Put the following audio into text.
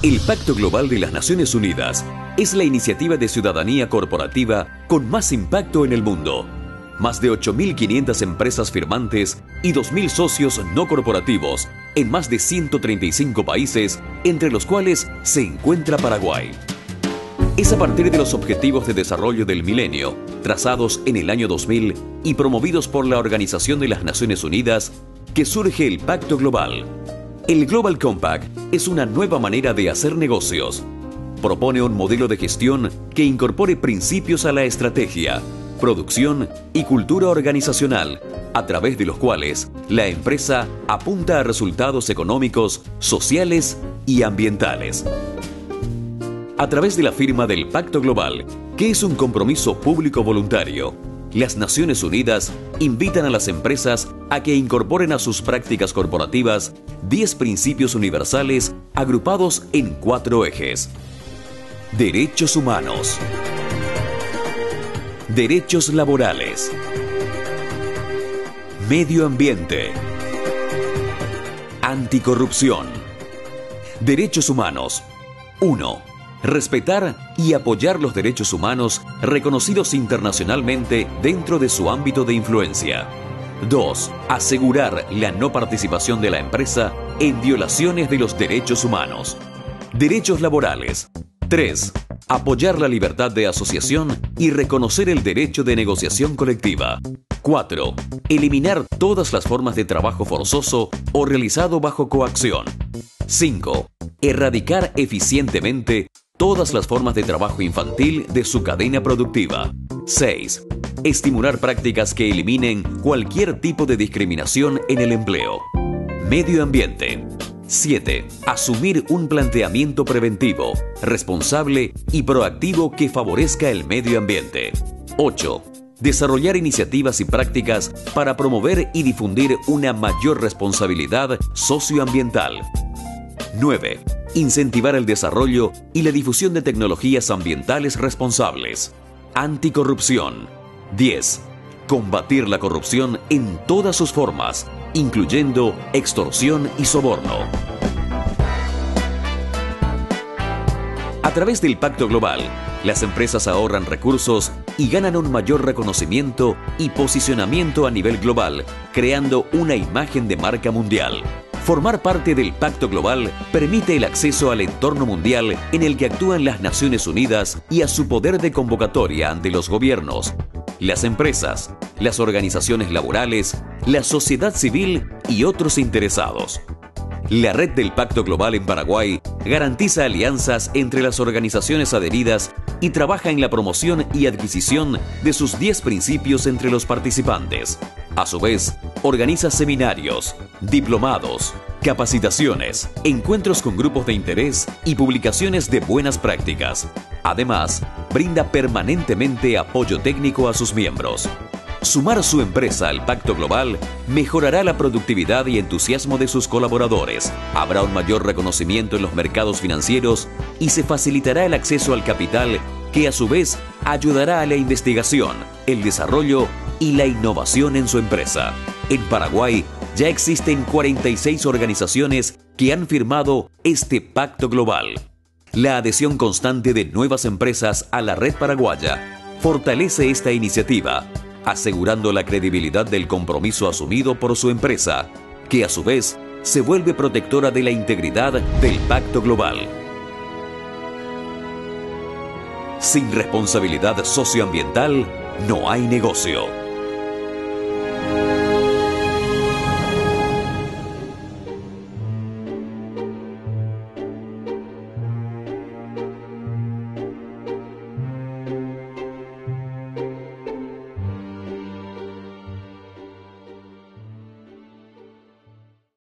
El Pacto Global de las Naciones Unidas es la iniciativa de ciudadanía corporativa con más impacto en el mundo. Más de 8.500 empresas firmantes y 2.000 socios no corporativos en más de 135 países, entre los cuales se encuentra Paraguay. Es a partir de los Objetivos de Desarrollo del Milenio, trazados en el año 2000 y promovidos por la Organización de las Naciones Unidas, que surge el Pacto Global. El Global Compact es una nueva manera de hacer negocios. Propone un modelo de gestión que incorpore principios a la estrategia, producción y cultura organizacional, a través de los cuales la empresa apunta a resultados económicos, sociales y ambientales. A través de la firma del Pacto Global, que es un compromiso público voluntario, las Naciones Unidas invitan a las empresas a que incorporen a sus prácticas corporativas 10 principios universales agrupados en 4 ejes. Derechos humanos. Derechos laborales. Medio ambiente. Anticorrupción. Derechos humanos. 1. Respetar y apoyar los derechos humanos reconocidos internacionalmente dentro de su ámbito de influencia. 2. Asegurar la no participación de la empresa en violaciones de los derechos humanos. Derechos laborales. 3. Apoyar la libertad de asociación y reconocer el derecho de negociación colectiva. 4. Eliminar todas las formas de trabajo forzoso o realizado bajo coacción. 5. Erradicar eficientemente todas las formas de trabajo infantil de su cadena productiva. 6. Estimular prácticas que eliminen cualquier tipo de discriminación en el empleo. Medio ambiente. 7. Asumir un planteamiento preventivo, responsable y proactivo que favorezca el medio ambiente. 8. Desarrollar iniciativas y prácticas para promover y difundir una mayor responsabilidad socioambiental. 9. Incentivar el desarrollo y la difusión de tecnologías ambientales responsables. Anticorrupción. 10. Combatir la corrupción en todas sus formas, incluyendo extorsión y soborno. A través del Pacto Global, las empresas ahorran recursos y ganan un mayor reconocimiento y posicionamiento a nivel global, creando una imagen de marca mundial. Formar parte del Pacto Global permite el acceso al entorno mundial en el que actúan las Naciones Unidas y a su poder de convocatoria ante los gobiernos, las empresas, las organizaciones laborales, la sociedad civil y otros interesados. La red del Pacto Global en Paraguay garantiza alianzas entre las organizaciones adheridas y trabaja en la promoción y adquisición de sus 10 principios entre los participantes. A su vez, organiza seminarios, diplomados, capacitaciones, encuentros con grupos de interés y publicaciones de buenas prácticas. Además, brinda permanentemente apoyo técnico a sus miembros. Sumar su empresa al Pacto Global mejorará la productividad y entusiasmo de sus colaboradores, habrá un mayor reconocimiento en los mercados financieros y se facilitará el acceso al capital que a su vez ayudará a la investigación, el desarrollo y la innovación en su empresa. En Paraguay ya existen 46 organizaciones que han firmado este Pacto Global. La adhesión constante de nuevas empresas a la red paraguaya fortalece esta iniciativa, asegurando la credibilidad del compromiso asumido por su empresa, que a su vez se vuelve protectora de la integridad del Pacto Global. Sin responsabilidad socioambiental no hay negocio.